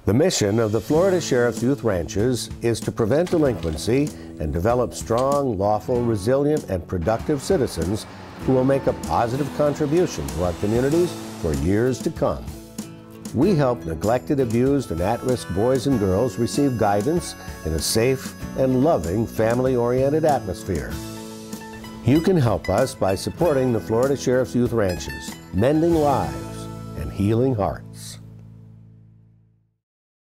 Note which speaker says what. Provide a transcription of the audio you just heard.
Speaker 1: The mission of the Florida Sheriff's Youth Ranches is to prevent delinquency and develop strong, lawful, resilient, and productive citizens who will make a positive contribution to our communities for years to come. We help neglected, abused, and at-risk boys and girls receive guidance in a safe and loving, family-oriented atmosphere. You can help us by supporting the Florida Sheriff's Youth Ranches, mending lives and healing hearts.